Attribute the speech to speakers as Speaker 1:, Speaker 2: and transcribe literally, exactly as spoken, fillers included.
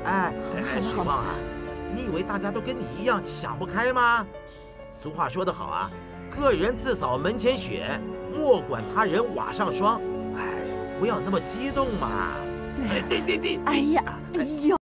Speaker 1: 哎哎，许旺啊，你以为大家都跟你一样想不开吗？俗话说得好啊，个人自扫门前雪，莫管他人瓦上霜。哎，不要那么激动嘛。
Speaker 2: 对，
Speaker 1: 对对对，
Speaker 2: 哎呀，哎呦。